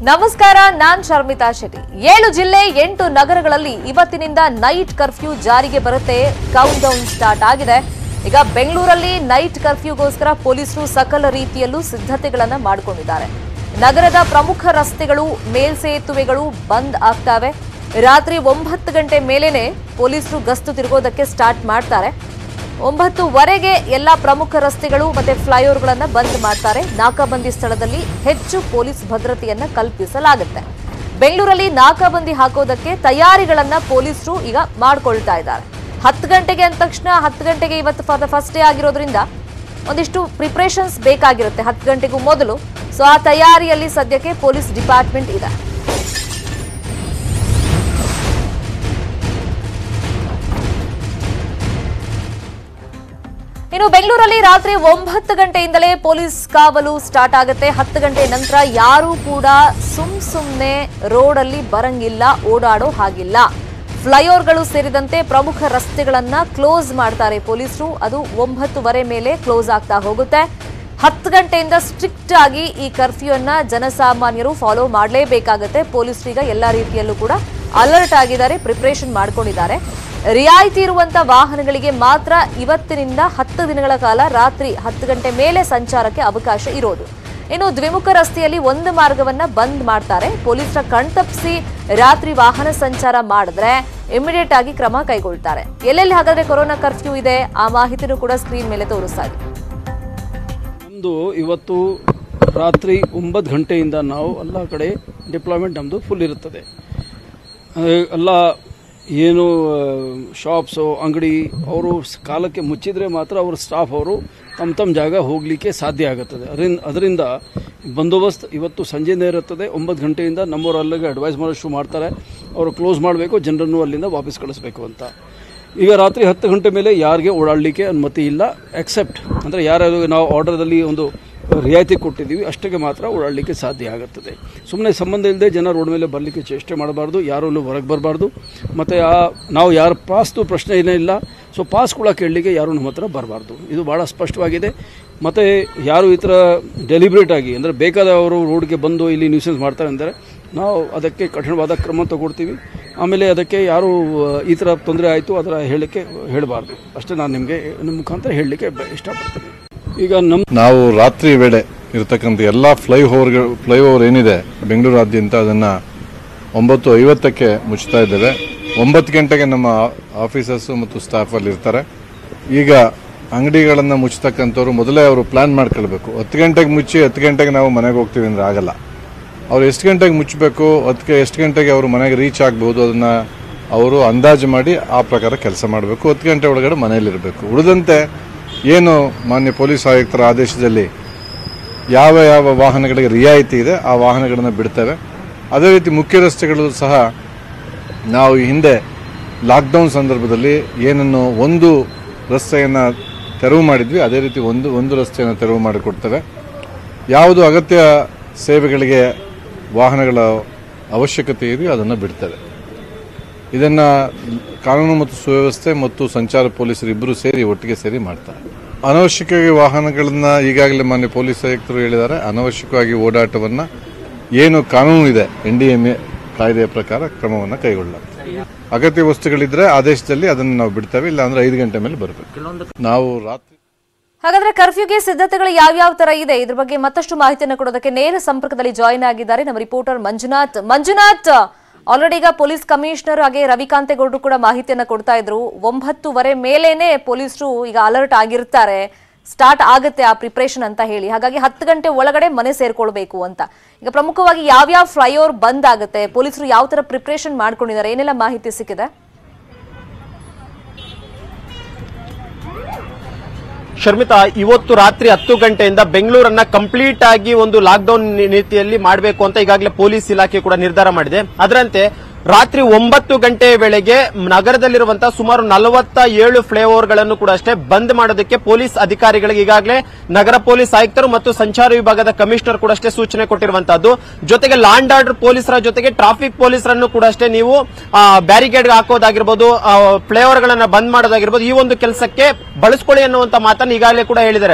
ನಮಸ್ಕಾರ, ನಾನ್ ಶರ್ಮಿತಾ ಶೆಟ್ಟಿ. 7 ಜಿಲ್ಲೆ 8 ನಗರಗಳಲ್ಲಿ ಇವತ್ತಿನಿಂದ ನೈಟ್ ಕರ್ಫ್ಯೂ ಜಾರಿಗೆ ಬರುತ್ತೆ. ಕೌಂಟ್ ಡೌನ್ ಸ್ಟಾರ್ಟ್ ಆಗಿದೆ. ಈಗ ಬೆಂಗಳೂರಲ್ಲಿ ನೈಟ್ ಕರ್ಫ್ಯೂಗೋಸ್ಕರ ಪೊಲೀಸರು ಸಕಲ ರೀತಿಯಲ್ಲೂ ಸಿದ್ಧತೆಗಳನ್ನು ಮಾಡಿಕೊಂಡಿದ್ದಾರೆ. ನಗರದ ಪ್ರಮುಖ ರಸ್ತೆಗಳು, ಮೇಲ್ಸೇತುವೆಗಳು ಬಂದ್ ಆಗ್ತವೆ. ರಾತ್ರಿ 9 ಗಂಟೆ ಮೇಲೇನೆ ಪೊಲೀಸರು ಗಸ್ತು ತಿರುಗೋದಕ್ಕೆ ಸ್ಟಾರ್ಟ್ ಮಾಡ್ತಾರೆ. 9:15ಗೆ ಎಲ್ಲ ಪ್ರಮುಖ ರಸ್ತೆಗಳು ಮತ್ತೆ ಫ್ಲೈಓವರ್ಗಳನ್ನು ಬಂದ್ ಮಾಡ್ತಾರೆ. ನಾಕಾಬಂದಿ ಸ್ಥಳದಲ್ಲಿ ಹೆಚ್ಚು ಪೊಲೀಸ್ ಭದ್ರತೆಯನ್ನ ಕಲ್ಪಿಸಲಾಗುತ್ತೆ. ಬೆಂಗಳೂರಲ್ಲಿ ನಾಕಾಬಂದಿ ಹಾಕೋದಕ್ಕೆ ತಯಾರಿಗಳನ್ನ ಪೊಲೀಸರು ಈಗ ಮಾಡ್ಕೊಳ್ತಾ ಇದ್ದಾರೆ. 10 ಗಂಟೆಗೆ ಅಂದ ತಕ್ಷಣ 10 ಗಂಟೆಗೆ ಇವತ್ತು ಫಸ್ಟ್ ಡೇ ಆಗಿರೋದ್ರಿಂದ ಒಂದಿಷ್ಟು ಪ್ರಿಪರೇಷನ್ಸ್ ಬೇಕಾಗಿರುತ್ತೆ 10 ಗಂಟೆಗೂ ಮೊದಲು. ಸೊ ಆ ತಯಾರಿಯಲ್ಲಿ ಸದ್ಯಕ್ಕೆ ಪೊಲೀಸ್ ಡಿಪಾರ್ಟ್ಮೆಂಟ್ ಇದೆ. ಇನ್ನು ಬೆಂಗಳೂರಲ್ಲಿ ರಾತ್ರಿ 9 ಗಂಟೆಯಿಂದಲೇ ಪೊಲೀಸ್ ಕಾವಲು ಸ್ಟಾರ್ಟ್ ಆಗುತ್ತೆ. 10 ಗಂಟೆ ನಂತರ ಯಾರೂ ಕೂಡ ಸುಮ್ನೆ ರೋಡಲ್ಲಿ ಬರಂಗಿಲ್ಲ, ಓಡಾಡೋ ಹಾಗಿಲ್ಲ. ಫ್ಲೈಓವರ್ಗಳು ಸೇರಿದಂತೆ ಪ್ರಮುಖ ರಸ್ತೆಗಳನ್ನ ಕ್ಲೋಸ್ ಮಾಡ್ತಾರೆ ಪೊಲೀಸರು. ಅದು 9:15 ಮೇಲೆ ಕ್ಲೋಸ್ ಆಗ್ತಾ ಹೋಗುತ್ತೆ. 10 ಗಂಟೆಯಿಂದ ಸ್ಟ್ರಿಕ್ಟ್ ಆಗಿ ಈ ಕರ್ಫ್ಯೂ ಅನ್ನ ಜನಸಾಮಾನ್ಯರು ಫಾಲೋ ಮಾಡಲೇಬೇಕಾಗುತ್ತೆ. ಪೊಲೀಸರು ಈಗ ಎಲ್ಲಾ ರೀತಿಯಲ್ಲೂ ಕೂಡ ಅಲರ್ಟ್ ಆಗಿದ್ದಾರೆ, ಪ್ರಿಪರೇಷನ್ ಮಾಡ್ಕೊಂಡಿದ್ದಾರೆ. ರಿಯಾಯಿತಿ ಇರುವಂತಹ ವಾಹನಗಳಿಗೆ ಮಾತ್ರ ಇವತ್ತಿನಿಂದ 10 ದಿನಗಳ ಕಾಲ ರಾತ್ರಿ 10 ಗಂಟೆ ಮೇಲೆ ಸಂಚಾರಕ್ಕೆ ಅವಕಾಶ ಇರೋದು. ಇನ್ನು ದ್ವಿಮುಖ ರಸ್ತೆಯಲ್ಲಿ ಒಂದು ಮಾರ್ಗವನ್ನ ಬಂದ್ ಮಾಡ್ತಾರೆ. ಪೊಲೀಸರ ಕಣ್ತಪ್ಪಿಸಿ ರಾತ್ರಿ ವಾಹನ ಸಂಚಾರ ಮಾಡಿದ್ರೆ ಇಮಿಡಿಯೇಟ್ ಆಗಿ ಕ್ರಮ ಕೈಗೊಳ್ತಾರೆ. ಎಲ್ಲೆಲ್ಲಿ ಹಾಗಾದ್ರೆ ಕೊರೋನಾ ಕರ್ಫ್ಯೂ ಇದೆ ಆ ಮಾಹಿತಿನೂ ಕೂಡ ಸ್ಕ್ರೀನ್ ಮೇಲೆ ತೋರಿಸ್ತಾ ಇದೆ. ನಮ್ಮದು ಇವತ್ತು ರಾತ್ರಿ 9 ಗಂಟೆಯಿಂದ ನಾವು ಎಲ್ಲ ಕಡೆ ಡಿಪ್ಲಾಯ್ಮೆಂಟ್ ನಮ್ಮದು ಫುಲ್ ಇರುತ್ತದೆ. ಎಲ್ಲ ಏನು ಶಾಪ್ಸು, ಅಂಗಡಿ ಅವರು ಕಾಲಕ್ಕೆ ಮುಚ್ಚಿದರೆ ಮಾತ್ರ ಅವ್ರ ಸ್ಟಾಫ್ ಅವರು ತಮ್ಮ ಜಾಗ ಹೋಗಲಿಕ್ಕೆ ಸಾಧ್ಯ ಆಗುತ್ತದೆ. ಅದರಿಂದ ಬಂದೋಬಸ್ತ್ ಇವತ್ತು ಸಂಜೆಯಿಂದ ಇರುತ್ತದೆ. 9 ಗಂಟೆಯಿಂದ ನಮ್ಮವರು ಅಲ್ಲಿಗೆ ಅಡ್ವೈಸ್ ಮಾಡೋ ಶುರು ಮಾಡ್ತಾರೆ. ಅವರು ಕ್ಲೋಸ್ ಮಾಡಬೇಕು, ಜನರನ್ನು ಅಲ್ಲಿಂದ ವಾಪಸ್ ಕಳಿಸ್ಬೇಕು ಅಂತ. ಈಗ ರಾತ್ರಿ 10 ಗಂಟೆ ಮೇಲೆ ಯಾರಿಗೆ ಓಡಾಡಲಿಕ್ಕೆ ಅನುಮತಿ ಇಲ್ಲ. ಎಕ್ಸೆಪ್ಟ್ ಅಂದರೆ ಯಾರ್ಯಾರು ನಾವು ಆರ್ಡರ್ದಲ್ಲಿ ಒಂದು ರಿಯಾಯಿತಿ ಕೊಟ್ಟಿದ್ದೀವಿ ಅಷ್ಟಕ್ಕೆ ಮಾತ್ರ ಓಡಾಡಲಿಕ್ಕೆ ಸಾಧ್ಯ ಆಗುತ್ತದೆ. ಸುಮ್ಮನೆ ಸಂಬಂಧ ಇಲ್ಲದೆ ಜನ ರೋಡ್ ಮೇಲೆ ಬರಲಿಕ್ಕೆ ಚೇಷ್ಟೆ ಮಾಡಬಾರ್ದು, ಯಾರೂ ಹೊರಗೆ ಬರಬಾರ್ದು. ಮತ್ತು ನಾವು ಯಾರ ಪಾಸ್ದು ಪ್ರಶ್ನೆ ಏನೇ ಇಲ್ಲ. ಸೊ ಪಾಸ್ ಕೂಡ ಕೇಳಲಿಕ್ಕೆ ಯಾರೂ ನಮ್ಮ ಹತ್ರ ಬರಬಾರ್ದು. ಇದು ಭಾಳ ಸ್ಪಷ್ಟವಾಗಿದೆ. ಮತ್ತು ಯಾರು ಈ ಥರ ಡೆಲಿಬ್ರೇಟಾಗಿ ಅಂದರೆ ಬೇಕಾದವರು ರೋಡ್ಗೆ ಬಂದು ಇಲ್ಲಿ ನ್ಯೂಸೆನ್ಸ್ ಮಾಡ್ತಾರೆ ಅಂದರೆ ನಾವು ಅದಕ್ಕೆ ಕಠಿಣವಾದ ಕ್ರಮ ತಗೊಳ್ತೀವಿ. ಆಮೇಲೆ ಅದಕ್ಕೆ ಯಾರು ಈ ಥರ ತೊಂದರೆ ಆಯಿತು ಅದರ ಹೇಳಬಾರ್ದು. ಅಷ್ಟೇ ನಾನು ನಿಮಗೆ ನಿಮ್ಮ ಮುಖಾಂತರ ಹೇಳಲಿಕ್ಕೆ ಇಷ್ಟಪಡ್ತೀನಿ. ಈಗ ನಾವು ರಾತ್ರಿ ವೇಳೆ ಇರತಕ್ಕಂಥ ಎಲ್ಲ ಫ್ಲೈಓವರ್ ಏನಿದೆ ಬೆಂಗಳೂರಾದ್ಯಂತ ಅದನ್ನು 9:50ಕ್ಕೆ ಮುಚ್ತಾ ಇದ್ದೇವೆ. 9 ಗಂಟೆಗೆ ನಮ್ಮ ಆಫೀಸರ್ಸು ಮತ್ತು ಸ್ಟಾಫ್ ಅಲ್ಲಿ ಇರ್ತಾರೆ. ಈಗ ಅಂಗಡಿಗಳನ್ನು ಮುಚ್ಚತಕ್ಕಂಥವ್ರು ಮೊದಲೇ ಅವರು ಪ್ಲಾನ್ ಮಾಡ್ಕೊಳ್ಬೇಕು. 10 ಗಂಟೆಗೆ ಮುಚ್ಚಿ 10 ಗಂಟೆಗೆ ನಾವು ಮನೆಗೆ ಹೋಗ್ತೀವಿ ಅಂದರೆ ಆಗಲ್ಲ. ಅವ್ರು ಎಷ್ಟು ಗಂಟೆಗೆ ಮುಚ್ಚಬೇಕು, ಅದಕ್ಕೆ ಎಷ್ಟು ಗಂಟೆಗೆ ಅವರು ಮನೆಗೆ ರೀಚ್ ಆಗ್ಬೋದು ಅದನ್ನು ಅವರು ಅಂದಾಜು ಮಾಡಿ ಆ ಪ್ರಕಾರ ಕೆಲಸ ಮಾಡಬೇಕು. 10 ಗಂಟೆ ಒಳಗಡೆ ಮನೆಯಲ್ಲಿರಬೇಕು. ಉಳಿದಂತೆ ಏನು ಮಾನ್ಯ ಪೊಲೀಸ್ ಆಯುಕ್ತರ ಆದೇಶದಲ್ಲಿ ಯಾವ ವಾಹನಗಳಿಗೆ ರಿಯಾಯಿತಿ ಇದೆ ಆ ವಾಹನಗಳನ್ನು ಬಿಡ್ತೇವೆ. ಅದೇ ರೀತಿ ಮುಖ್ಯ ರಸ್ತೆಗಳು ಸಹ ನಾವು ಈ ಹಿಂದೆ ಲಾಕ್ಡೌನ್ ಸಂದರ್ಭದಲ್ಲಿ ಏನನ್ನು ಒಂದು ರಸ್ತೆಯನ್ನು ತೆರವು ಮಾಡಿದ್ವಿ ಅದೇ ರೀತಿ ಒಂದು ರಸ್ತೆಯನ್ನು ತೆರವು ಮಾಡಿಕೊಡ್ತೇವೆ. ಯಾವುದು ಅಗತ್ಯ ಸೇವೆಗಳಿಗೆ ವಾಹನಗಳ ಅವಶ್ಯಕತೆ ಇದೆಯೋ ಅದನ್ನು ಬಿಡ್ತೇವೆ. ಇದನ್ನು ಕಾನೂನು ಮತ್ತು ಸುವ್ಯವಸ್ಥೆ ಮತ್ತು ಸಂಚಾರ ಪೊಲೀಸರು ಇಬ್ಬರು ಸೇರಿ ಒಟ್ಟಿಗೆ ಸೇರಿ ಮಾಡ್ತಾರೆ. ಅನವಶ್ಯಕವಾಗಿ ವಾಹನಗಳನ್ನು ಈಗಾಗಲೇ ಮಾನ್ಯ ಪೊಲೀಸ್ ಆಯುಕ್ತರು ಹೇಳಿದ್ದಾರೆ. ಅನವಶ್ಯಕವಾಗಿ ಓಡಾಟವನ್ನು ಏನು ಕಾನೂನು ಇದೆ NDMA ಕಾಯ್ದೆಯ ಪ್ರಕಾರ ಕ್ರಮವನ್ನು ಕೈಗೊಳ್ಳಲಾಗ್ತದೆ. ಅಗತ್ಯ ವಸ್ತುಗಳಿದ್ರೆ ಆದೇಶದಲ್ಲಿ ಅದನ್ನು ನಾವು ಬಿಡ್ತೇವೆ, ಇಲ್ಲ ಅಂದ್ರೆ 5 ಗಂಟೆ ಮೇಲೆ ಬರಬೇಕು. ನಾವು ರಾತ್ರಿ ಹಾಗಾದ್ರೆ ಕರ್ಫ್ಯೂಗೆ ಸಿದ್ಧತೆಗಳು ಯಾವ್ಯಾವ ತರ ಇದೆ ಇದ್ರ ಬಗ್ಗೆ ಮತ್ತಷ್ಟು ಮಾಹಿತಿಯನ್ನು ಕೊಡೋದಕ್ಕೆ ನೇರ ಸಂಪರ್ಕದಲ್ಲಿ ಜಾಯಿನ್ ಆಗಿದ್ದಾರೆ ನಮ್ಮ ರಿಪೋರ್ಟರ್ ಮಂಜುನಾಥ್. ಆಲ್ರೆಡಿ ಈಗ ಪೊಲೀಸ್ ಕಮಿಷನರ್ ಹಾಗೆ ರವಿಕಾಂತೇಗೌಡರು ಕೂಡ ಮಾಹಿತಿಯನ್ನ ಕೊಡ್ತಾ ಇದ್ರು. 9:15 ಮೇಲೇನೆ ಪೊಲೀಸರು ಈಗ ಅಲರ್ಟ್ ಆಗಿರ್ತಾರೆ, ಸ್ಟಾರ್ಟ್ ಆಗುತ್ತೆ ಆ ಪ್ರಿಪರೇಷನ್ ಅಂತ ಹೇಳಿ. ಹಾಗಾಗಿ 10 ಗಂಟೆ ಒಳಗಡೆ ಮನೆ ಸೇರ್ಕೊಳ್ಬೇಕು ಅಂತ. ಈಗ ಪ್ರಮುಖವಾಗಿ ಯಾವ್ಯಾವ ಫ್ಲೈಓವರ್ ಬಂದ್ ಆಗುತ್ತೆ, ಪೊಲೀಸರು ಯಾವ ತರ ಪ್ರಿಪರೇಷನ್ ಮಾಡ್ಕೊಂಡಿದ್ದಾರೆ, ಏನೆಲ್ಲ ಮಾಹಿತಿ ಸಿಕ್ಕಿದೆ? ಶರ್ಮಿತಾ, ಇವತ್ತು ರಾತ್ರಿ 10 ಗಂಟೆಯಿಂದ ಬೆಂಗಳೂರನ್ನ ಕಂಪ್ಲೀಟ್ ಆಗಿ ಒಂದು ಲಾಕ್ಡೌನ್ ನೀತಿಯಲ್ಲಿ ಮಾಡಬೇಕು ಅಂತ ಈಗಾಗಲೇ ಪೊಲೀಸ್ ಇಲಾಖೆ ಕೂಡ ನಿರ್ಧಾರ ಮಾಡಿದೆ. ಅದರಂತೆ ರಾತ್ರಿ 9 ಗಂಟೆ ವೇಳೆಗೆ ನಗರದಲ್ಲಿರುವಂತಹ ಸುಮಾರು 47 ಫ್ಲೈಓವರ್ಗಳನ್ನು ಕೂಡ ಅಷ್ಟೇ ಬಂದ್ ಮಾಡೋದಕ್ಕೆ ಪೊಲೀಸ್ ಅಧಿಕಾರಿಗಳಿಗೆ ಈಗಾಗಲೇ ನಗರ ಪೊಲೀಸ್ ಆಯುಕ್ತರು ಮತ್ತು ಸಂಚಾರ ವಿಭಾಗದ ಕಮಿಷನರ್ ಕೂಡ ಅಷ್ಟೇ ಸೂಚನೆ ಕೊಟ್ಟಿರುವಂತಹದ್ದು. ಜೊತೆಗೆ ಲಾ ಅಂಡ್ ಆರ್ಡರ್ ಪೊಲೀಸರ ಜೊತೆಗೆ ಟ್ರಾಫಿಕ್ ಪೊಲೀಸರನ್ನು ಕೂಡ ಅಷ್ಟೇ ನೀವು ಬ್ಯಾರಿಕೇಡ್ ಹಾಕೋದಾಗಿರ್ಬೋದು, ಫ್ಲೈಓವರ್ಗಳನ್ನ ಬಂದ್ ಮಾಡೋದಾಗಿರ್ಬೋದು, ಈ ಒಂದು ಕೆಲಸಕ್ಕೆ ಬಳಸ್ಕೊಳ್ಳಿ ಅನ್ನುವಂತ ಮಾತನ್ನು ಈಗಾಗಲೇ ಕೂಡ ಹೇಳಿದ್ದಾರೆ.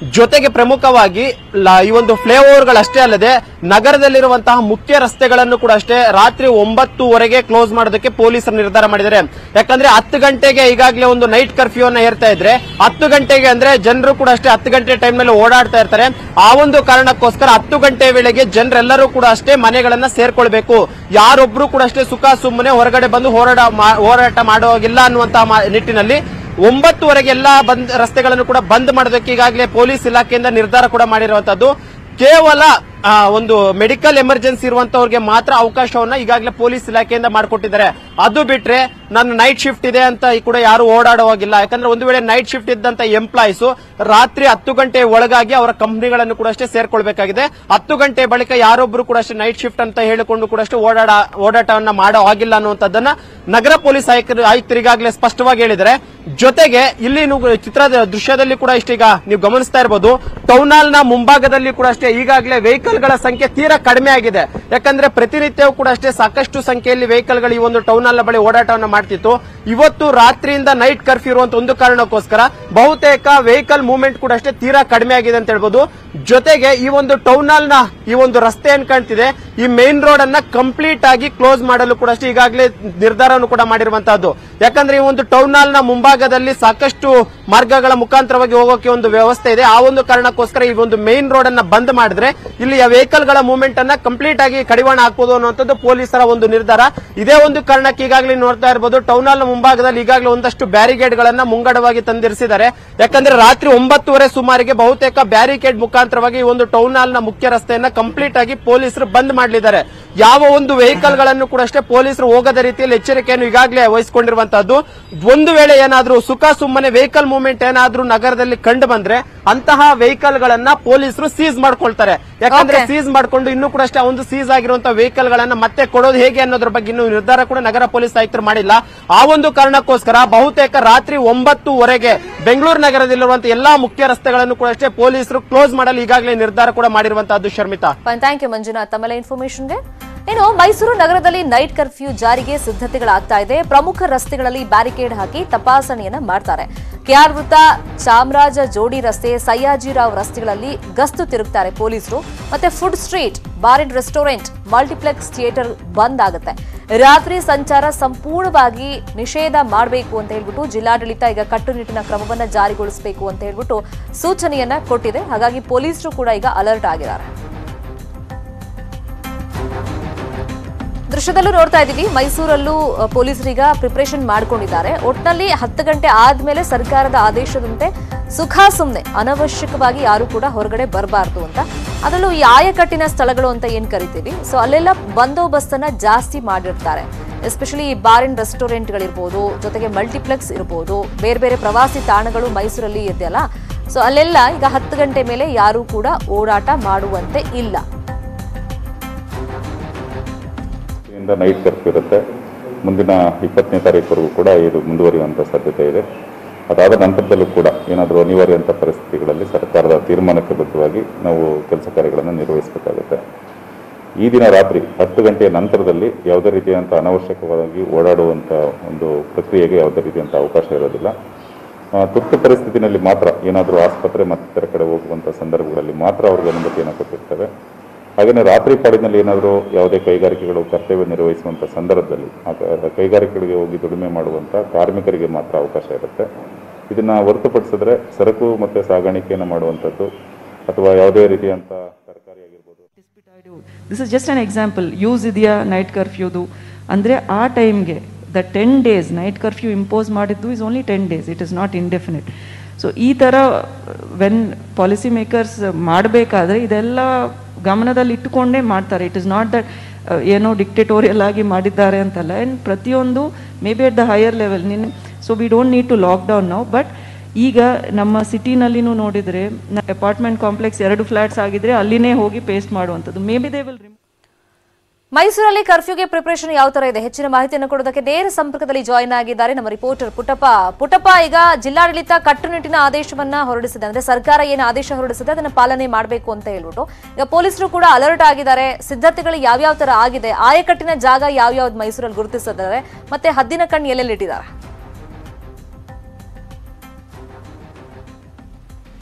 ಜೊತೆಗೆ ಪ್ರಮುಖವಾಗಿ ಈ ಒಂದು ಫ್ಲೈಓವರ್ಗಳಷ್ಟೇ ಅಲ್ಲದೆ ನಗರದಲ್ಲಿರುವಂತಹ ಮುಖ್ಯ ರಸ್ತೆಗಳನ್ನು ಕೂಡ ಅಷ್ಟೇ ರಾತ್ರಿ 9:00ವರೆಗೆ ಕ್ಲೋಸ್ ಮಾಡೋದಕ್ಕೆ ಪೊಲೀಸರು ನಿರ್ಧಾರ ಮಾಡಿದ್ದಾರೆ. ಯಾಕಂದ್ರೆ 10 ಗಂಟೆಗೆ ಈಗಾಗಲೇ ಒಂದು ನೈಟ್ ಕರ್ಫ್ಯೂ ಅನ್ನ ಹೇರ್ತಾ ಇದ್ರೆ 10 ಗಂಟೆಗೆ ಅಂದ್ರೆ ಜನರು ಕೂಡ ಅಷ್ಟೇ 10 ಗಂಟೆ ಟೈಮ್ ನಲ್ಲಿ ಓಡಾಡ್ತಾ ಇರ್ತಾರೆ. ಆ ಒಂದು ಕಾರಣಕ್ಕೋಸ್ಕರ 10 ಗಂಟೆ ವೇಳೆಗೆ ಜನರೆಲ್ಲರೂ ಕೂಡ ಅಷ್ಟೇ ಮನೆಗಳನ್ನ ಸೇರ್ಕೊಳ್ಬೇಕು. ಯಾರೊಬ್ರು ಕೂಡ ಅಷ್ಟೇ ಸುಖ ಸುಮ್ಮನೆ ಹೊರಗಡೆ ಬಂದು ಹೋರಾಟ ಮಾಡುವಾಗಿಲ್ಲ ಅನ್ನುವಂತಹ ನಿಟ್ಟಿನಲ್ಲಿ 9:00ವರೆಗೆ ಎಲ್ಲಾ ರಸ್ತೆಗಳನ್ನು ಕೂಡ ಬಂದ್ ಮಾಡೋದಕ್ಕೆ ಈಗಾಗಲೇ ಪೊಲೀಸ್ ಇಲಾಖೆಯಿಂದ ನಿರ್ಧಾರ ಕೂಡ ಮಾಡಿರುವಂತದ್ದು. ಕೇವಲ ಒಂದು ಮೆಡಿಕಲ್ ಎಮರ್ಜೆನ್ಸಿ ಇರುವಂತವ್ರಿಗೆ ಮಾತ್ರ ಅವಕಾಶವನ್ನ ಈಗಾಗಲೇ ಪೊಲೀಸ್ ಇಲಾಖೆಯಿಂದ ಮಾಡಿಕೊಟ್ಟಿದ್ದಾರೆ. ಅದು ಬಿಟ್ರೆ ನನ್ನ ನೈಟ್ ಶಿಫ್ಟ್ ಇದೆ ಅಂತ ಕೂಡ ಯಾರು ಓಡಾಡುವಾಗಿಲ್ಲ. ಯಾಕಂದ್ರೆ ಒಂದು ವೇಳೆ ನೈಟ್ ಶಿಫ್ಟ್ ಇದ್ದಂತ ಎಂಪ್ಲಾಯೀಸ್ ರಾತ್ರಿ 10 ಗಂಟೆ ಒಳಗಾಗಿ ಅವರ ಕಂಪನಿಗಳನ್ನು ಕೂಡ ಅಷ್ಟೇ ಸೇರ್ಕೊಳ್ಬೇಕಾಗಿದೆ. 10 ಗಂಟೆ ಬಳಿಕ ಯಾರೊಬ್ರು ಕೂಡ ಅಷ್ಟೇ ನೈಟ್ ಶಿಫ್ಟ್ ಅಂತ ಹೇಳಿಕೊಂಡು ಕೂಡ ಅಷ್ಟೇ ಓಡಾಟವನ್ನ ಮಾಡೋ ಆಗಿಲ್ಲ ಅನ್ನುವಂಥದ್ದನ್ನ ನಗರ ಪೊಲೀಸ್ ಆಯುಕ್ತರಿಗಾಗಲೇ ಸ್ಪಷ್ಟವಾಗಿ ಹೇಳಿದ್ದಾರೆ. ಜೊತೆಗೆ ಇಲ್ಲಿ ಚಿತ್ರದ ದೃಶ್ಯದಲ್ಲಿ ಕೂಡ ಇಷ್ಟೀಗ ನೀವು ಗಮನಿಸ್ತಾ ಇರಬಹುದು, ಟೌನ್ ಹಾಲ್ ನ ಮುಂಭಾಗದಲ್ಲಿ ಕೂಡ ಅಷ್ಟೇ ಈಗಾಗಲೇ ವೆಹಿಕಲ್ ಗಳ ಸಂಖ್ಯೆ ತೀರಾ ಕಡಿಮೆ ಆಗಿದೆ. ಯಾಕಂದ್ರೆ ಪ್ರತಿನಿತ್ಯವೂ ಕೂಡ ಅಷ್ಟೇ ಸಾಕಷ್ಟು ಸಂಖ್ಯೆಯಲ್ಲಿ ವೆಹಿಕಲ್ ಗಳು ಈ ಒಂದು ಟೌನ್ ಹಾಲ್ ನ ಬಳಿ ಓಡಾಟವನ್ನು ಮಾಡ್ತಿತ್ತು. ಇವತ್ತು ರಾತ್ರಿಯಿಂದ ನೈಟ್ ಕರ್ಫ್ಯೂ ಇರುವಂತ ಒಂದು ಕಾರಣಕ್ಕೋಸ್ಕರ ಬಹುತೇಕ ವೆಹಿಕಲ್ ಮೂವ್ಮೆಂಟ್ ಕೂಡ ಅಷ್ಟೇ ತೀರಾ ಕಡಿಮೆ ಆಗಿದೆ ಅಂತ ಹೇಳ್ಬೋದು. ಜೊತೆಗೆ ಈ ಒಂದು ಟೌನ್ ಹಾಲ್ ನ ಈ ಒಂದು ರಸ್ತೆ ಏನ್ ಕಾಣ್ತಿದೆ, ಈ ಮೇನ್ ರೋಡ್ ಅನ್ನ ಕಂಪ್ಲೀಟ್ ಆಗಿ ಕ್ಲೋಸ್ ಮಾಡಲು ಕೂಡ ಅಷ್ಟೇ ಈಗಾಗಲೇ ನಿರ್ಧಾರವನ್ನು ಕೂಡ ಮಾಡಿರುವಂತಹದ್ದು. ಯಾಕಂದ್ರೆ ಈ ಒಂದು ಟೌನ್ ಹಾಲ್ ನ ಮುಂಭಾಗದಲ್ಲಿ ಸಾಕಷ್ಟು ಮಾರ್ಗಗಳ ಮುಖಾಂತರವಾಗಿ ಹೋಗೋಕೆ ಒಂದು ವ್ಯವಸ್ಥೆ ಇದೆ. ಆ ಒಂದು ಕಾರಣಕ್ಕೋಸ್ಕರ ಈ ಒಂದು ಮೇನ್ ರೋಡ್ ಅನ್ನ ಬಂದ್ ಮಾಡಿದ್ರೆ ಇಲ್ಲಿ ವೆಹಿಕಲ್ ಗಳ ಮೂವ್ಮೆಂಟ್ ಅನ್ನ ಕಂಪ್ಲೀಟ್ ಆಗಿ ಕಡಿವಾಣ ಹಾಕಬಹುದು ಅನ್ನುವಂಥದ್ದು ಪೊಲೀಸರ ಒಂದು ನಿರ್ಧಾರ. ಇದೇ ಒಂದು ಕಾರಣಕ್ಕೆ ಈಗಾಗಲೇ ನೋಡ್ತಾ ಇರಬಹುದು, ಟೌನ್ ಹಾಲ್ ಮುಂಭಾಗದಲ್ಲಿ ಈಗಾಗಲೇ ಒಂದಷ್ಟು ಬ್ಯಾರಿಕೇಡ್ ಗಳನ್ನ ಮುಂಗಡವಾಗಿ ತಂದಿರಿಸಿದ್ದಾರೆ. ಯಾಕಂದ್ರೆ ರಾತ್ರಿ 9:00 ಸುಮಾರಿಗೆ ಬಹುತೇಕ ಬ್ಯಾರಿಕೇಡ್ ಮುಖಾಂತರವಾಗಿ ಈ ಒಂದು ಟೌನ್ ಹಾಲ್ ನ ಮುಖ್ಯ ರಸ್ತೆಯನ್ನ ಕಂಪ್ಲೀಟ್ ಆಗಿ ಪೊಲೀಸರು ಬಂದ್ ಮಾಡಲಿದ್ದಾರೆ. ಯಾವ ಒಂದು ವೆಹಿಕಲ್ ಗಳನ್ನು ಕೂಡ ಅಷ್ಟೇ ಪೊಲೀಸರು ಹೋಗದ ರೀತಿಯಲ್ಲಿ ಎಚ್ಚರಿಕೆಯನ್ನು ಈಗಾಗಲೇ ವಹಿಸಿಕೊಂಡಿರುವಂತಹದ್ದು. ಒಂದು ವೇಳೆ ಏನಾದ್ರೂ ಸುಖ ಸುಮ್ಮನೆ ವೆಹಿಕಲ್ ಮೂವ್ಮೆಂಟ್ ಏನಾದ್ರೂ ನಗರದಲ್ಲಿ ಕಂಡು ಬಂದ್ರೆ ಅಂತಹ ವೆಹಿಕಲ್ ಗಳನ್ನ ಪೊಲೀಸರು ಸೀಸ್ ಮಾಡ್ಕೊಳ್ತಾರೆ. ಯಾಕಂದ್ರೆ ಸೀಸ್ ಮಾಡ್ಕೊಂಡು ಇನ್ನೂ ಕೂಡ ಅಷ್ಟೇ ಒಂದು ಸೀಸ್ ಆಗಿರುವಂತಹ ವೆಹಿಕಲ್ ಗಳನ್ನ ಮತ್ತೆ ಕೊಡೋದು ಹೇಗೆ ಅನ್ನೋದ್ರ ಬಗ್ಗೆ ಇನ್ನೂ ನಿರ್ಧಾರ ಕೂಡ ನಗರ ಪೊಲೀಸ್ ಆಯುಕ್ತರು ಮಾಡಿಲ್ಲ. ಆ ಒಂದು ಕಾರಣಕ್ಕೋಸ್ಕರ ಬಹುತೇಕ ರಾತ್ರಿ 9:00ವರೆಗೆ ಬೆಂಗಳೂರು ನಗರದಲ್ಲಿರುವಂತಹ ಎಲ್ಲಾ ಮುಖ್ಯ ರಸ್ತೆಗಳನ್ನು ಕೂಡ ಅಷ್ಟೇ ಪೊಲೀಸರು ಕ್ಲೋಸ್ ಮಾಡಲು ಈಗಾಗಲೇ ನಿರ್ಧಾರ ಕೂಡ ಮಾಡಿರುವಂತಹದ್ದು. ಶರ್ಮಿತಾ, ಥ್ಯಾಂಕ್ ಯು ಮಂಜುನಾಥ್ ತಮ್ಮೆಲ್ಲ ಇನ್ಫಾರ್ಮೇಶನ್ಗೆ. ಇನ್ನು ಮೈಸೂರು ನಗರದಲ್ಲಿ ನೈಟ್ ಕರ್ಫ್ಯೂ ಜಾರಿಗೆ ಸಿದ್ಧತೆಗಳಾಗ್ತಾ ಇದೆ. ಪ್ರಮುಖ ರಸ್ತೆಗಳಲ್ಲಿ ಬ್ಯಾರಿಕೇಡ್ ಹಾಕಿ ತಪಾಸಣೆಯನ್ನ ಮಾಡ್ತಾರೆ. ಕೆಆರ್ ವೃತ್ತ, ಚಾಮರಾಜ ಜೋಡಿ ರಸ್ತೆ, ಸಯ್ಯಾಜಿರಾವ್ ರಸ್ತೆಗಳಲ್ಲಿ ಗಸ್ತು ತಿರುಗ್ತಾರೆ ಪೊಲೀಸರು. ಮತ್ತೆ food street, bar and restaurant, multiplex theatre ಬಂದ್ ಆಗುತ್ತೆ. ರಾತ್ರಿ ಸಂಚಾರ ಸಂಪೂರ್ಣವಾಗಿ ನಿಷೇಧ ಮಾಡಬೇಕು ಅಂತ ಹೇಳ್ಬಿಟ್ಟು ಜಿಲ್ಲಾಡಳಿತ ಈಗ ಕಟ್ಟುನಿಟ್ಟಿನ ಕ್ರಮವನ್ನ ಜಾರಿಗೊಳಿಸಬೇಕು ಅಂತ ಹೇಳ್ಬಿಟ್ಟು ಸೂಚನೆಯನ್ನ ಕೊಟ್ಟಿದೆ. ಹಾಗಾಗಿ ಪೊಲೀಸರು ಕೂಡ ಈಗ ಅಲರ್ಟ್ ಆಗಿದ್ದಾರೆ. ದೃಶ್ಯದಲ್ಲೂ ನೋಡ್ತಾ ಇದ್ದೀವಿ, ಮೈಸೂರಲ್ಲೂ ಪೊಲೀಸರೀಗ ಪ್ರಿಪರೇಷನ್ ಮಾಡ್ಕೊಂಡಿದ್ದಾರೆ. ಒಟ್ಟಿನಲ್ಲಿ 10 ಗಂಟೆ ಆದ್ಮೇಲೆ ಸರ್ಕಾರದ ಆದೇಶದಂತೆ ಸುಖ ಸುಮ್ಮನೆ ಅನವಶ್ಯಕವಾಗಿ ಯಾರು ಕೂಡ ಹೊರಗಡೆ ಬರಬಾರ್ದು ಅಂತ. ಅದರಲ್ಲೂ ಈ ಆಯಕಟ್ಟಿನ ಸ್ಥಳಗಳು ಅಂತ ಏನ್ ಕರಿತೀವಿ, ಸೊ ಅಲ್ಲೆಲ್ಲ ಬಂದೋಬಸ್ತನ್ನ ಜಾಸ್ತಿ ಮಾಡಿರ್ತಾರೆ. ಎಸ್ಪೆಷಲಿ ಈ ಬಾರ್ ಅಂಡ್ ರೆಸ್ಟೋರೆಂಟ್ಗಳಿರ್ಬೋದು, ಜೊತೆಗೆ ಮಲ್ಟಿಪ್ಲೆಕ್ಸ್ ಇರ್ಬೋದು, ಬೇರೆ ಬೇರೆ ಪ್ರವಾಸಿ ತಾಣಗಳು ಮೈಸೂರಲ್ಲಿ ಇದೆಯಲ್ಲ, ಸೊ ಅಲ್ಲೆಲ್ಲ ಈಗ 10 ಗಂಟೆ ಮೇಲೆ ಯಾರು ಕೂಡ ಓಡಾಟ ಮಾಡುವಂತೆ ಇಲ್ಲ. ನೈಟ್ ಕರ್ಫ್ಯೂ ಇರುತ್ತೆ. ಮುಂದಿನ 20ನೇ ತಾರೀಕುವರೆಗೂ ಕೂಡ ಇದು ಮುಂದುವರಿಯುವಂಥ ಸಾಧ್ಯತೆ ಇದೆ. ಅದಾದ ನಂತರದಲ್ಲೂ ಕೂಡ ಏನಾದರೂ ಅನಿವಾರ್ಯಂಥ ಪರಿಸ್ಥಿತಿಗಳಲ್ಲಿ ಸರ್ಕಾರದ ತೀರ್ಮಾನಕ್ಕೆ ಬದ್ಧವಾಗಿ ನಾವು ಕೆಲಸ ಕಾರ್ಯಗಳನ್ನು ನಿರ್ವಹಿಸಬೇಕಾಗುತ್ತೆ. ಈ ದಿನ ರಾತ್ರಿ 10 ಗಂಟೆಯ ನಂತರದಲ್ಲಿ ಯಾವುದೇ ರೀತಿಯಾದಂಥ ಅನಾವಶ್ಯಕವಾಗಿ ಓಡಾಡುವಂಥ ಒಂದು ಪ್ರಕ್ರಿಯೆಗೆ ಯಾವುದೇ ರೀತಿಯಂಥ ಅವಕಾಶ ಇರೋದಿಲ್ಲ. ತುರ್ತು ಪರಿಸ್ಥಿತಿನಲ್ಲಿ ಮಾತ್ರ ಏನಾದರೂ ಆಸ್ಪತ್ರೆ ಮತ್ತಿತರ ಕಡೆ ಹೋಗುವಂಥ ಸಂದರ್ಭಗಳಲ್ಲಿ ಮಾತ್ರ ಅವ್ರಿಗೆ ಅನುಮತಿಯನ್ನು ಕೊಟ್ಟಿರ್ತೇವೆ. ಹಾಗೆಯೇ ರಾತ್ರಿ ಪಾಡಿನಲ್ಲಿ ಏನಾದರೂ ಯಾವುದೇ ಕೈಗಾರಿಕೆಗಳು ಕರ್ತವ್ಯ ನಿರ್ವಹಿಸುವಂಥ ಸಂದರ್ಭದಲ್ಲಿ ಆ ಕೈಗಾರಿಕೆಗಳಿಗೆ ಹೋಗಿ ದುಡಿಮೆ ಮಾಡುವಂಥ ಕಾರ್ಮಿಕರಿಗೆ ಮಾತ್ರ ಅವಕಾಶ ಇರುತ್ತೆ. ಇದನ್ನು ಹೊರತುಪಡಿಸಿದ್ರೆ ಸರಕು ಮತ್ತು ಸಾಗಾಣಿಕೆಯನ್ನು ಮಾಡುವಂಥದ್ದು ಅಥವಾ ಯಾವುದೇ ರೀತಿಯಂಥ ತರಕಾರಿ ಆಗಿರ್ಬೋದು. This is just an example. Use ಇದೆಯಾ ನೈಟ್ ಕರ್ಫ್ಯೂದು ಅಂದರೆ ಆ ಟೈಮ್ಗೆ the 10 days night curfew impose ಮಾಡಿದ್ದು is only 10 days, it is not indefinite. So ಈ ಥರ ವೆನ್ ಪಾಲಿಸಿ ಮೇಕರ್ಸ್ ಮಾಡಬೇಕಾದ್ರೆ ಇದೆಲ್ಲ ಗಮನದಲ್ಲಿ ಇಟ್ಟುಕೊಂಡೇ ಮಾಡ್ತಾರೆ. ಇಟ್ ಇಸ್ ನಾಟ್ ದಟ್ ಏನೋ ಡಿಕ್ಟೇಟೋರಿಯಲ್ ಆಗಿ ಮಾಡಿದ್ದಾರೆ ಅಂತಲ್ಲ. ಆ್ಯಂಡ್ ಪ್ರತಿಯೊಂದು maybe at the higher level so we don't need to lock down ನಾವು. ಬಟ್ ಈಗ ನಮ್ಮ ಸಿಟಿನಲ್ಲಿನೂ ನೋಡಿದರೆ ಅಪಾರ್ಟ್ಮೆಂಟ್ ಕಾಂಪ್ಲೆಕ್ಸ್ 2 ಫ್ಲಾಟ್ಸ್ ಆಗಿದ್ರೆ ಅಲ್ಲಿನೇ ಹೋಗಿ ಪೇಸ್ಟ್ ಮಾಡುವಂಥದ್ದು. ಮೇ ಬಿ ದೇ ವಿಲ್ ಮೈಸೂರಲ್ಲಿ ಕರ್ಫ್ಯೂಗೆ ಪ್ರಿಪರೇಷನ್ ಯಾವ ತರ ಇದೆ, ಹೆಚ್ಚಿನ ಮಾಹಿತಿಯನ್ನು ಕೊಡೋದಕ್ಕೆ ನೇರ ಸಂಪರ್ಕದಲ್ಲಿ ಜಾಯಿನ್ ಆಗಿದ್ದಾರೆ ನಮ್ಮ ರಿಪೋರ್ಟರ್ ಪುಟ್ಟಪ್ಪ. ಈಗ ಜಿಲ್ಲಾಡಳಿತ ಕಟ್ಟುನಿಟ್ಟಿನ ಆದೇಶವನ್ನ ಹೊರಡಿಸಿದೆ, ಅಂದ್ರೆ ಸರ್ಕಾರ ಏನು ಆದೇಶ ಹೊರಡಿಸಿದೆ ಅದನ್ನ ಪಾಲನೆ ಮಾಡಬೇಕು ಅಂತ ಹೇಳ್ಬಿಟ್ಟು ಈಗ ಪೊಲೀಸರು ಕೂಡ ಅಲರ್ಟ್ ಆಗಿದ್ದಾರೆ. ಸಿದ್ಧತೆಗಳು ಯಾವ್ಯಾವ ತರ ಆಗಿದೆ, ಆಯಕಟ್ಟಿನ ಜಾಗ ಯಾವ್ಯಾವ್ದು ಮೈಸೂರಲ್ಲಿ ಗುರುತಿಸಿದ್ದಾರೆ, ಮತ್ತೆ ಹದ್ದಿನ ಕಣ್ಣು ಎಲ್ಲೆಲ್ಲಿಟ್ಟಿದ್ದಾರೆ?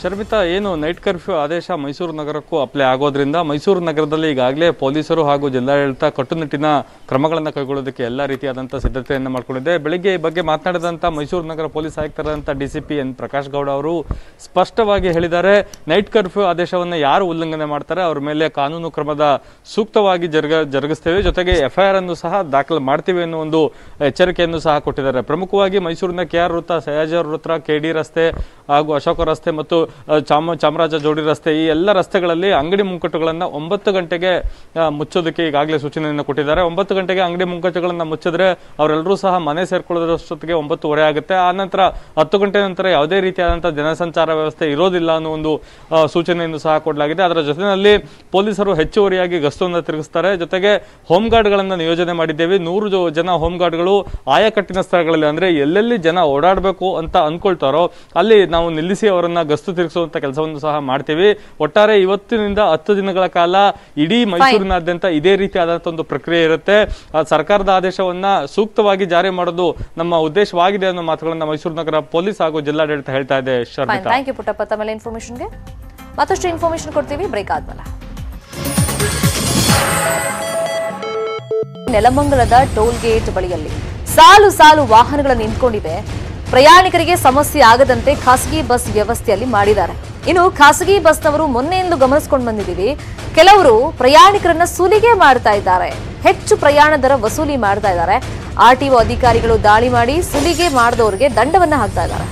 ಶರ್ಮಿತಾ, ಏನು ನೈಟ್ ಕರ್ಫ್ಯೂ ಆದೇಶ ಮೈಸೂರು ನಗರಕ್ಕೂ ಅಪ್ಲೈ ಆಗೋದ್ರಿಂದ ಮೈಸೂರು ನಗರದಲ್ಲಿ ಈಗಾಗಲೇ ಪೊಲೀಸರು ಹಾಗೂ ಜಿಲ್ಲಾಡಳಿತ ಕಟ್ಟುನಿಟ್ಟಿನ ಕ್ರಮಗಳನ್ನು ಕೈಗೊಳ್ಳೋದಕ್ಕೆ ಎಲ್ಲ ರೀತಿಯಾದಂಥ ಸಿದ್ಧತೆಯನ್ನು ಮಾಡಿಕೊಂಡಿದೆ. ಬೆಳಗ್ಗೆ ಈ ಬಗ್ಗೆ ಮಾತನಾಡಿದಂಥ ಮೈಸೂರು ನಗರ ಪೊಲೀಸ್ ಆಯುಕ್ತರಾದಂಥ DCP N. ಪ್ರಕಾಶ್ ಗೌಡ ಅವರು ಸ್ಪಷ್ಟವಾಗಿ ಹೇಳಿದ್ದಾರೆ, ನೈಟ್ ಕರ್ಫ್ಯೂ ಆದೇಶವನ್ನು ಯಾರು ಉಲ್ಲಂಘನೆ ಮಾಡ್ತಾರೆ ಅವ್ರ ಮೇಲೆ ಕಾನೂನು ಕ್ರಮದ ಸೂಕ್ತವಾಗಿ ಜರುಗಿಸ್ತೇವೆ, ಜೊತೆಗೆ FIR ಅನ್ನು ಸಹ ದಾಖಲು ಮಾಡ್ತೀವಿ ಅನ್ನೋ ಒಂದು ಎಚ್ಚರಿಕೆಯನ್ನು ಸಹ ಕೊಟ್ಟಿದ್ದಾರೆ. ಪ್ರಮುಖವಾಗಿ ಮೈಸೂರಿನ KR ವೃತ್ತ, ಸಯಾಜರ್ ವೃತ್ತ, KD ರಸ್ತೆ ಹಾಗೂ ಅಶೋಕ ರಸ್ತೆ ಮತ್ತು ಚಾಮರಾಜ ಜೋಡಿ ರಸ್ತೆ, ಈ ಎಲ್ಲ ರಸ್ತೆಗಳಲ್ಲಿ ಅಂಗಡಿ ಮುಂಕಟ್ಟುಗಳನ್ನು 9 ಗಂಟೆಗೆ ಮುಚ್ಚೋದಕ್ಕೆ ಈಗಾಗಲೇ ಸೂಚನೆಯನ್ನು ಕೊಟ್ಟಿದ್ದಾರೆ. 9 ಗಂಟೆಗೆ ಅಂಗಡಿ ಮುಂಕಟ್ಟುಗಳನ್ನು ಮುಚ್ಚಿದ್ರೆ ಅವರೆಲ್ಲರೂ ಸಹ ಮನೆ ಸೇರ್ಕೊಳ್ಳೋದ್ರಷ್ಟೊತ್ತಿಗೆ 9:30 ಆಗುತ್ತೆ. ಆ ನಂತರ 10 ಗಂಟೆ ನಂತರ ಯಾವುದೇ ರೀತಿಯಾದಂತಹ ಜನಸಂಚಾರ ವ್ಯವಸ್ಥೆ ಇರೋದಿಲ್ಲ ಅನ್ನೋ ಒಂದು ಸೂಚನೆಯನ್ನು ಸಹ ಕೊಡಲಾಗಿದೆ. ಅದರ ಜೊತೆಯಲ್ಲಿ ಪೊಲೀಸರು ಹೆಚ್ಚುವರಿಯಾಗಿ ಗಸ್ತನ್ನು ತಿರುಗಿಸ್ತಾರೆ. ಜೊತೆಗೆ ಹೋಮ್ ಗಾರ್ಡ್ಗಳನ್ನು ನಿಯೋಜನೆ ಮಾಡಿದ್ದೇವೆ. 100 ಜನ ಹೋಮ್ ಗಾರ್ಡ್ಗಳು ಆಯಾಕಟ್ಟಿನ ಸ್ಥಳಗಳಲ್ಲಿ, ಅಂದ್ರೆ ಎಲ್ಲೆಲ್ಲಿ ಜನ ಓಡಾಡಬೇಕು ಅಂತ ಅನ್ಕೊಳ್ತಾರೋ ಅಲ್ಲಿ ನಾವು ನಿಲ್ಲಿಸಿ ಅವರನ್ನ ಗಸ್ತು ತಿರುಗಿಸುವಂತ ಕೆಲಸವನ್ನು ಸಹ ಮಾಡ್ತೀವಿ. ಒಟ್ಟಾರೆ ಇವತ್ತಿನಿಂದ 10 ದಿನಗಳ ಕಾಲ ಇಡೀ ಮೈಸೂರಿನಾದ್ಯಂತ ಇದೇ ರೀತಿಯಾದಂತಹ ಒಂದು ಪ್ರಕ್ರಿಯೆ ಇರುತ್ತೆ. ಸರ್ಕಾರದ ಆದೇಶವನ್ನ ಸೂಕ್ತವಾಗಿ ಜಾರಿ ಮಾಡೋದು ನಮ್ಮ ಉದ್ದೇಶವಾಗಿದೆ ಅನ್ನೋ ಮಾತುಗಳನ್ನ ಮೈಸೂರು ನಗರ ಪೊಲೀಸ್ ಹಾಗೂ ಜಿಲ್ಲಾಡಳಿತ ಹೇಳ್ತಾ ಇದೆ. ಶರ್ಮಿತಾ, ಥ್ಯಾಂಕ್ ಯು ಪುಟ್ಟಪ್ಪ ತಮ್ಮ ಇನ್ಫಾರ್ಮೇಶನ್ಗೆ. ಮತ್ತಷ್ಟು ಇನ್ಫಾರ್ಮೇಶನ್ ಕೊಡ್ತೀವಿ ಬ್ರೇಕ್ ಆದ್ಮೇಲೆ. ನೆಲಮಂಗಲದ ಟೋಲ್ ಗೇಟ್ ಬಳಿಯಲ್ಲಿ ಸಾಲು ಸಾಲು ವಾಹನಗಳು ನಿಂತ್ಕೊಂಡಿವೆ. ಪ್ರಯಾಣಿಕರಿಗೆ ಸಮಸ್ಯೆ ಆಗದಂತೆ ಖಾಸಗಿ ಬಸ್ ವ್ಯವಸ್ಥೆಯಲ್ಲಿ ಮಾಡಿದ್ದಾರೆ. ಇನ್ನು ಖಾಸಗಿ ಬಸ್ನವರು ಮೊನ್ನೆಯಿಂದ ಗಮನಿಸಿಕೊಂಡು ಬಂದಿದ್ದೀವಿ, ಕೆಲವರು ಪ್ರಯಾಣಿಕರನ್ನ ಸುಲಿಗೆ ಮಾಡ್ತಾ ಇದ್ದಾರೆ, ಹೆಚ್ಚು ಪ್ರಯಾಣ ದರ ವಸೂಲಿ ಮಾಡ್ತಾ ಇದ್ದಾರೆ. RTO ಅಧಿಕಾರಿಗಳು ದಾಳಿ ಮಾಡಿ ಸುಲಿಗೆ ಮಾಡಿದವರಿಗೆ ದಂಡವನ್ನ ಹಾಕ್ತಾ ಇದ್ದಾರೆ.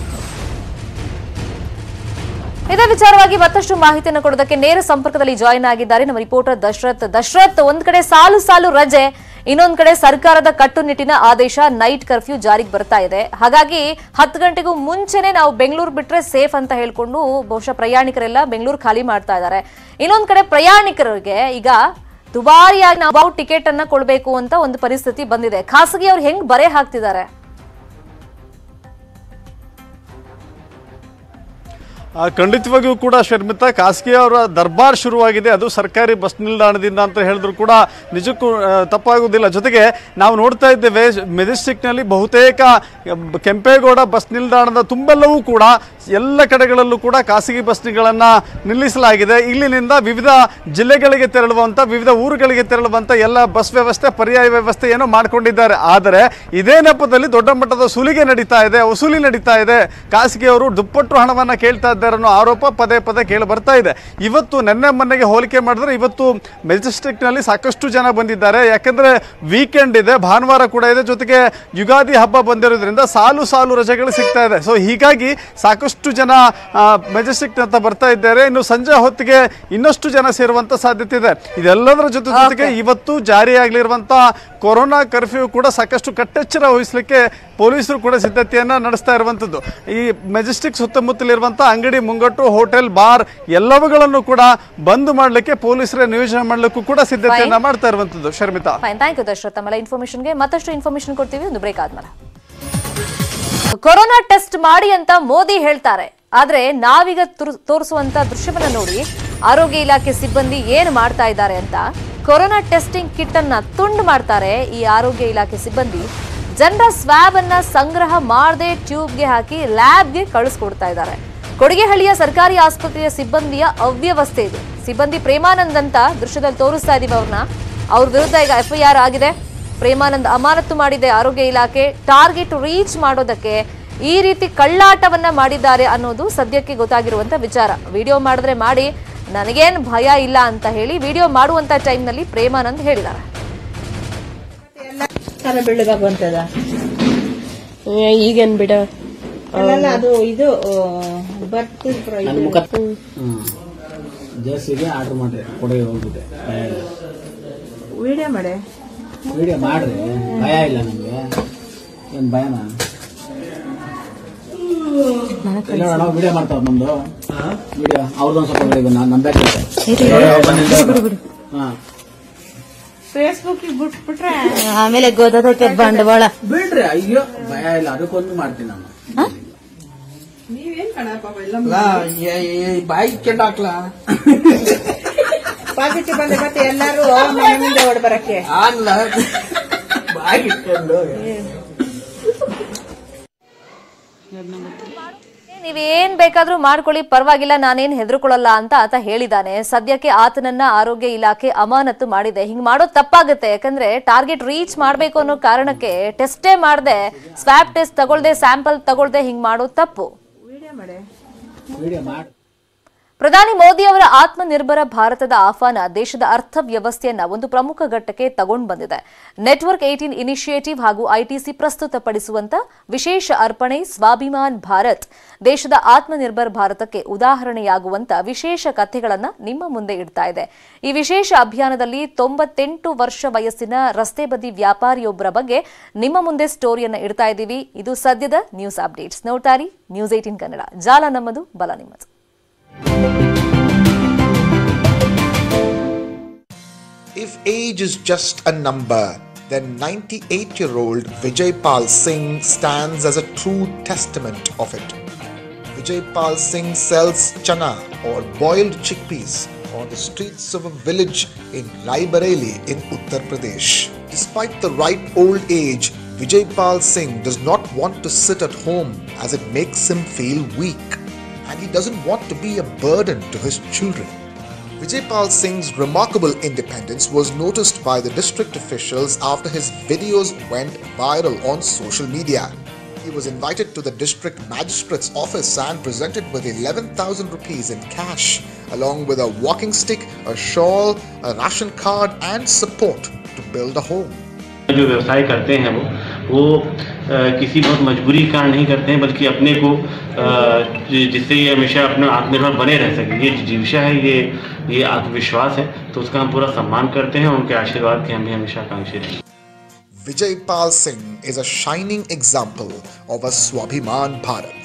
ಇದೇ ವಿಚಾರವಾಗಿ ಮತ್ತಷ್ಟು ಮಾಹಿತಿಯನ್ನು ಕೊಡೋದಕ್ಕೆ ನೇರ ಸಂಪರ್ಕದಲ್ಲಿ ಜಾಯಿನ್ ಆಗಿದ್ದಾರೆ ನಮ್ಮ ರಿಪೋರ್ಟರ್ ದಶರಥ್. ಒಂದ್ ಕಡೆ ಸಾಲು ಸಾಲು ರಜೆ, ಇನ್ನೊಂದ್ ಕಡೆ ಸರ್ಕಾರದ ಕಟ್ಟುನಿಟ್ಟಿನ ಆದೇಶ, ನೈಟ್ ಕರ್ಫ್ಯೂ ಜಾರಿಗೆ ಬರ್ತಾ ಇದೆ. ಹಾಗಾಗಿ 10 ಗಂಟೆಗೂ ಮುಂಚೆನೆ ನಾವು ಬೆಂಗಳೂರು ಬಿಟ್ರೆ ಸೇಫ್ ಅಂತ ಹೇಳ್ಕೊಂಡು ಬಹುಶಃ ಪ್ರಯಾಣಿಕರೆಲ್ಲ ಬೆಂಗಳೂರು ಖಾಲಿ ಮಾಡ್ತಾ ಇದ್ದಾರೆ. ಇನ್ನೊಂದ್ ಕಡೆ ಪ್ರಯಾಣಿಕರಿಗೆ ಈಗ ದುಬಾರಿಯಾಗಿ ನಾವು ಟಿಕೆಟ್ ಅನ್ನ ಕೊಡಬೇಕು ಅಂತ ಒಂದು ಪರಿಸ್ಥಿತಿ ಬಂದಿದೆ. ಖಾಸಗಿ ಅವ್ರು ಹೆಂಗ್ ಬರೆ ಹಾಕ್ತಿದ್ದಾರೆ? ಖಂಡಿತವಾಗಿಯೂ ಕೂಡ ಶರ್ಮಿತಾ, ಖಾಸಗಿ ಅವರ ದರ್ಬಾರ್ ಶುರುವಾಗಿದೆ. ಅದು ಸರ್ಕಾರಿ ಬಸ್ ನಿಲ್ದಾಣದಿಂದ ಅಂತ ಹೇಳಿದ್ರು ಕೂಡ ನಿಜಕ್ಕೂ ತಪ್ಪಾಗುವುದಿಲ್ಲ. ಜೊತೆಗೆ ನಾವು ನೋಡ್ತಾ ಇದ್ದೇವೆ ಮೆಜೆಸ್ಟಿಕ್ನಲ್ಲಿ ಬಹುತೇಕ ಕೆಂಪೇಗೌಡ ಬಸ್ ನಿಲ್ದಾಣದ ತುಂಬೆಲ್ಲವೂ ಕೂಡ ಎಲ್ಲ ಕಡೆಗಳಲ್ಲೂ ಕೂಡ ಖಾಸಗಿ ಬಸ್ಗಳನ್ನು ನಿಲ್ಲಿಸಲಾಗಿದೆ. ಇಲ್ಲಿನಿಂದ ವಿವಿಧ ಜಿಲ್ಲೆಗಳಿಗೆ ತೆರಳುವಂಥ, ವಿವಿಧ ಊರುಗಳಿಗೆ ತೆರಳುವಂಥ ಎಲ್ಲ ಬಸ್ ವ್ಯವಸ್ಥೆ, ಪರ್ಯಾಯ ವ್ಯವಸ್ಥೆ ಏನೋ ಮಾಡಿಕೊಂಡಿದ್ದಾರೆ. ಆದರೆ ಇದೇ ನೆಪದಲ್ಲಿ ದೊಡ್ಡ ಮಟ್ಟದ ಸುಲಿಗೆ ನಡೀತಾ ಇದೆ, ವಸೂಲಿ ನಡೀತಾ ಇದೆ. ಖಾಸಗಿಯವರು ದುಪ್ಪಟ್ಟು ಹಣವನ್ನು ಕೇಳ್ತಾ ಇದ್ದಾರೆ ಅನ್ನೋ ಆರೋಪ ಪದೇ ಪದೇ ಕೇಳಿ ಬರ್ತಾ ಇದೆ. ಇವತ್ತು ನೆನ್ನೆ ಮೊನ್ನೆಗೆ ಹೋಲಿಕೆ ಮಾಡಿದ್ರೆ ಇವತ್ತು ಮೆಜೆಸ್ಟಿಕ್ನಲ್ಲಿ ಸಾಕಷ್ಟು ಜನ ಬಂದಿದ್ದಾರೆ. ಯಾಕಂದ್ರೆ ವೀಕೆಂಡ್ ಇದೆ, ಭಾನುವಾರ ಕೂಡ ಇದೆ, ಜೊತೆಗೆ ಯುಗಾದಿ ಹಬ್ಬ ಬಂದಿರೋದ್ರಿಂದ ಸಾಲು ಸಾಲು ರಜೆಗಳು ಸಿಗ್ತಾ ಇದೆ. ಸೊ ಹೀಗಾಗಿ ಸಾಕಷ್ಟು ಜನ ಮೆಜೆಸ್ಟಿಕ್ ಅಂತ ಬರ್ತಾ ಇದ್ದಾರೆ. ಇನ್ನು ಸಂಜೆ ಹೊತ್ತಿಗೆ ಇನ್ನಷ್ಟು ಜನ ಸೇರುವಂತ ಸಾಧ್ಯತೆ ಇದೆ. ಇದೆಲ್ಲದರ ಜೊತೆಗೆ ಇವತ್ತು ಜಾರಿಯಾಗಲಿರುವಂತಹ ಕೊರೋನಾ ಕರ್ಫ್ಯೂ ಕೂಡ ಸಾಕಷ್ಟು ಕಟ್ಟೆಚ್ಚರ ವಹಿಸಲಿಕ್ಕೆ ಪೊಲೀಸರು ಕೂಡ ಸಿದ್ಧತೆಯನ್ನ ನಡೆಸ್ತಾ ಇರುವಂತದ್ದು. ಈ ಮೆಜೆಸ್ಟಿಕ್ ಸುತ್ತಮುತ್ತಲಿರುವಂತಹ ಅಂಗಡಿ ಮುಂಗಟ್ಟು, ಹೋಟೆಲ್, ಬಾರ್ ಎಲ್ಲವುಗಳನ್ನು ಕೂಡ ಬಂದ್ ಮಾಡಲಿಕ್ಕೆ ಪೊಲೀಸರ ನಿಯೋಜನೆ ಮಾಡಲಿಕ್ಕೂ ಕೂಡ ಸಿದ್ಧತೆಯನ್ನ ಮಾಡ್ತಾ ಇರುವಂತದ್ದು. Sharmita, thank you Dasharath. ತಮ್ಮ ಇನ್ಫಾರ್ಮೇಶನ್ಗೆ ಮತ್ತಷ್ಟು ಇನ್ಫಾರ್ಮೇಶನ್ ಕೊಡ್ತೀವಿ ಒಂದು ಬ್ರೇಕ್ ಆದ್ಮೇಲೆ. ಕೊರೋನಾ ಟೆಸ್ಟ್ ಮಾಡಿ ಅಂತ ಮೋದಿ ಹೇಳ್ತಾರೆ, ಆದ್ರೆ ನಾವೀಗ ತೋರಿಸುವಂತ ದೃಶ್ಯವನ್ನ ನೋಡಿ ಆರೋಗ್ಯ ಇಲಾಖೆ ಸಿಬ್ಬಂದಿ ಏನು ಮಾಡ್ತಾ ಇದ್ದಾರೆ ಅಂತ. ಕೊರೋನಾ ಟೆಸ್ಟಿಂಗ್ ಕಿಟ್ ಅನ್ನ ತುಂಡು ಮಾಡ್ತಾರೆ ಈ ಆರೋಗ್ಯ ಇಲಾಖೆ ಸಿಬ್ಬಂದಿ. ಜನರ ಸ್ವಾಬ್ ಅನ್ನ ಸಂಗ್ರಹ ಮಾಡದೆ ಟ್ಯೂಬ್ಗೆ ಹಾಕಿ ಲ್ಯಾಬ್ಗೆ ಕಳಿಸ್ಕೊಡ್ತಾ ಇದ್ದಾರೆ. ಕೊಡಿಗೆಹಳ್ಳಿಯ ಸರ್ಕಾರಿ ಆಸ್ಪತ್ರೆಯ ಸಿಬ್ಬಂದಿಯ ಅವ್ಯವಸ್ಥೆ ಇದೆ. ಸಿಬ್ಬಂದಿ ಪ್ರೇಮಾನಂದ್ ಅಂತ ದೃಶ್ಯದಲ್ಲಿ ತೋರಿಸ್ತಾ ಇದೀವಿ ಅವ್ರನ್ನ. ಅವ್ರ ವಿರುದ್ಧ ಈಗ FIR ಆಗಿದೆ. ಪ್ರೇಮಾನಂದ್ ಅಮಾನತು ಮಾಡಿದೆ ಆರೋಗ್ಯ ಇಲಾಖೆ. ಟಾರ್ಗೆಟ್ ರೀಚ್ ಮಾಡೋದಕ್ಕೆ ಈ ರೀತಿ ಕಳ್ಳಾಟವನ್ನ ಮಾಡಿದ್ದಾರೆ ಅನ್ನೋದು ಸದ್ಯಕ್ಕೆ ಗೊತ್ತಾಗಿರುವಂತ ವಿಚಾರ. ವಿಡಿಯೋ ಮಾಡಿದ್ರೆ ಮಾಡಿ, ನನಗೇನ್ ಭಯ ಇಲ್ಲ ಅಂತ ಹೇಳಿ ವಿಡಿಯೋ ಮಾಡುವಂತ ಟೈಮ್ನಲ್ಲಿ ಪ್ರೇಮಾನಂದ್ ಹೇಳಿದ್ದಾರೆ. ಬೆಳ್ಳಗಾಗುವಂತದ ಈಗೇನ್ ಬಿಡ ಅದು ಇದು ಜರ್ಸಿಗೆ ಆರ್ಡರ್ ಮಾಡ್ರಿ ಕೊಡುಗೆ ಹೋಗ್ಬಿಟ್ಟೆ ವಿಡಿಯೋ ಮಾಡಿ ವಿಡಿಯೋ ಮಾಡ್ರಿ. ಭಯ ಇಲ್ಲ ನಮ್ಗೆ, ಏನ್ ಭಯನಾ? ನಾವು ವಿಡಿಯೋ ಮಾಡ್ತಾವ ನಮ್ದು ವಿಡಿಯೋ ಅವ್ರದೊಂದು ಸ್ವಲ್ಪ ವಿಡಿಯೋ ನಂಬಕ್ಕೆ ಫೇಸ್ಬುಕ್ ಬಿಟ್ಬಿಟ್ರೆ ಆಮೇಲೆ ಗೊತ್ತಾಗುತ್ತೆ ಬಂಡವಾಳ. ಬಿಡ್ರಿ, ಅಯ್ಯೋ ಭಯ ಇಲ್ಲ, ಅದಕ್ಕೊಂದು ಮಾಡ್ತೀನಿ ನಾನು. ನೀವೇನ್ ಕಣಪ್ಪ ಬಾಯಿ ಕೆಟ್ಟ ಹಾಕ್ಲಾ ಪಾಸಿಟಿವ್ ಬಂದ್ರೆ ಮತ್ತೆ ಎಲ್ಲಾರು ಮನೆ ಮುಂದೆ ಓಡ್ ಬರಕ್ಕೆ ಅಲ್ಲ ಬಾಯಿ ಇಟ್ಕೊಂಡು ನೀವೇನ್ ಬೇಕಾದ್ರೂ ಮಾಡ್ಕೊಳ್ಳಿ, ಪರವಾಗಿಲ್ಲ, ನಾನೇನ್ ಹೆದರ್ಕೊಳ್ಳಲ್ಲ ಅಂತ ಆತ ಹೇಳಿದಾನೆ. ಸದ್ಯಕ್ಕೆ ಆತನನ್ನ ಆರೋಗ್ಯ ಇಲಾಖೆ ಅಮಾನತು ಮಾಡಿದೆ. ಹಿಂಗ್ ಮಾಡೋದು ತಪ್ಪಾಗುತ್ತೆ. ಯಾಕಂದ್ರೆ ಟಾರ್ಗೆಟ್ ರೀಚ್ ಮಾಡ್ಬೇಕು ಅನ್ನೋ ಕಾರಣಕ್ಕೆ ಟೆಸ್ಟೇ ಮಾಡದೆ, ಸ್ವಾಬ್ ಟೆಸ್ಟ್ ತಗೊಳ್ದೆ, ಸ್ಯಾಂಪಲ್ ತಗೊಳ್ದೆ ಹಿಂಗ್ ಮಾಡೋದು ತಪ್ಪು. ಪ್ರಧಾನಿ ಮೋದಿ ಅವರ ಆತ್ಮನಿರ್ಭರ ಭಾರತದ ಆಹ್ವಾನ ದೇಶದ ಅರ್ಥವ್ಯವಸ್ಥೆಯನ್ನ ಒಂದು ಪ್ರಮುಖ ಘಟ್ಟಕ್ಕೆ ತಗೊಂಡು ಬಂದಿದೆ. ನೆಟ್ವರ್ಕ್ 18 ಇನಿಷಿಯೇಟಿವ್ ಹಾಗೂ ಐಟಿಸಿ ಪ್ರಸ್ತುತಪಡಿಸುವಂತ ವಿಶೇಷ ಅರ್ಪಣೆ ಸ್ವಾಭಿಮಾನ್ ಭಾರತ್ ದೇಶದ ಆತ್ಮನಿರ್ಭರ ಭಾರತಕ್ಕೆ ಉದಾಹರಣೆಯಾಗುವಂತ ವಿಶೇಷ ಕಥೆಗಳನ್ನ ನಿಮ್ಮ ಮುಂದೆ ಇಡ್ತಾ ಇದೆ. ಈ ವಿಶೇಷ ಅಭಿಯಾನದಲ್ಲಿ 98 ವರ್ಷ ವಯಸ್ಸಿನ ರಸ್ತೆ ಬದಿ ವ್ಯಾಪಾರಿಯೊಬ್ಬರ ಬಗ್ಗೆ ನಿಮ್ಮ ಮುಂದೆ ಸ್ಟೋರಿಯನ್ನ ಇಡ್ತಾ ಇದ್ದೀವಿ. ಇದು ಸದ್ಯದ ನ್ಯೂಸ್ ಅಪ್ಡೇಟ್ಸ್. ನೋಡ್ತಾರಿ ನ್ಯೂಸ್ 18 ಕನ್ನಡ. ಜಾಲ ನಮ್ಮದು, ಬಲ ನಿಮ್ಮದು. If age is just a number, then 98-year-old Vijay Pal Singh stands as a true testament of it. Vijay Pal Singh sells chana or boiled chickpeas on the streets of a village in Rai Bareilly in Uttar Pradesh. Despite the ripe old age, Vijay Pal Singh does not want to sit at home as it makes him feel weak. And he doesn't want to be a burden to his children. Vijay Pal Singh's remarkable independence was noticed by the district officials after his videos went viral on social media. He was invited to the district magistrate's office and presented with 11,000 rupees in cash, along with a walking stick, a shawl, a ration card and support to build a home. जो व्यवसाय करते हैं वो किसी बहुत मजबूरी का नहीं करते हैं, बल्कि अपने को जिससे ये हमेशा अपना आत्मनिर्भर बने रह सके, ये जीविका है, ये आत्मविश्वास है, तो उसका हम पूरा सम्मान करते हैं. उनके आशीर्वाद के हम भी हमेशा आकांक्षी रहेंगे. Vijay Pal Singh is a shining example of a Swabhiman Bharat.